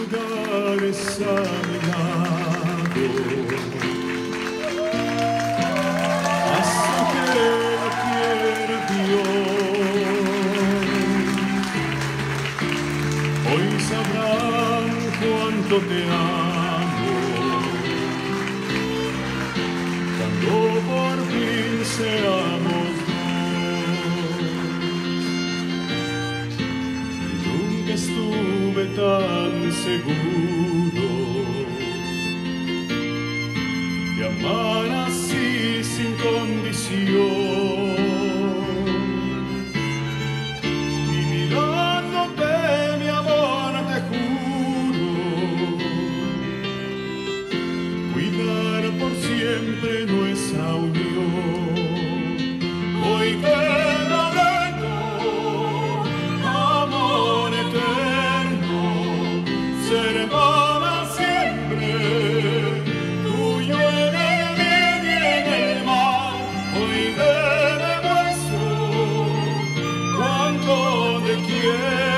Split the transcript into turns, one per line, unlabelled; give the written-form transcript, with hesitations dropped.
lugares a mi lado, hasta que lo quiera Dios. Hoy sabrán cuánto te amo, cuando por fin seamos dos. Nunca estuve tan seguro de amar así sin condición. Y mirándote, mi amor, te juro cuidar por siempre nuestra unión. Hoy te prometo amor eterno, ser para siempre tuyo en el bien y en el mal. Hoy te demuestro cuánto te quiero.